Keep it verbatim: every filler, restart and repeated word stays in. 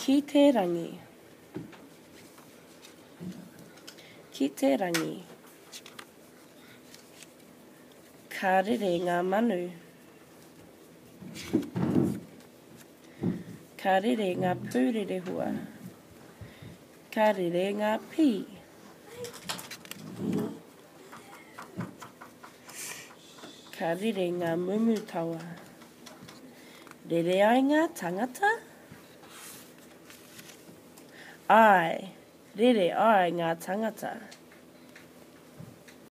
Ki te rangi. Ki te rangi. Ka rere ngā manu. Ka rere ngā pūrere hua. Ka rere ngā pī. Ka rere ngā mumutawa. Rere ai ngā tangata? Ai, rere ai ngā tangata.